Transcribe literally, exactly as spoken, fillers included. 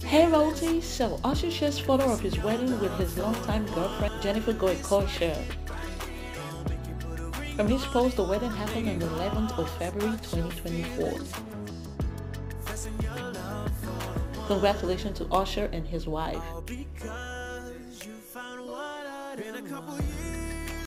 Hey Roti, so Usher shares photo of his wedding with his longtime girlfriend Jennifer Goicoechea. From his post, the wedding happened on the eleventh of February twenty twenty-four. Congratulations to Usher and his wife.